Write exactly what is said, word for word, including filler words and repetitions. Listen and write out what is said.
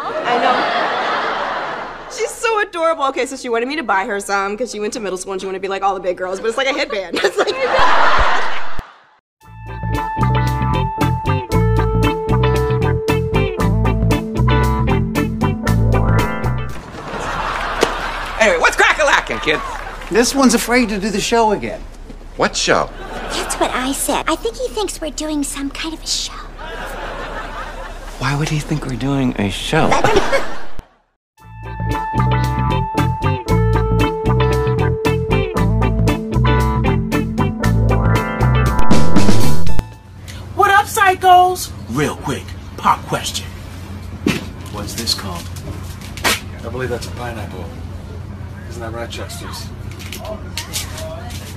I know. She's so adorable. Okay, so she wanted me to buy her some because she went to middle school and she wanted to be like all the big girls, but it's like a headband. It's like... Anyway, what's crack-a-lackin', kids? This one's afraid to do the show again. What show? That's what I said. I think he thinks we're doing some kind of a show. Why would he think we're doing a show? What up, psychos? Real quick, pop question. What's this called? I believe that's a pineapple. Isn't that right, Chester's?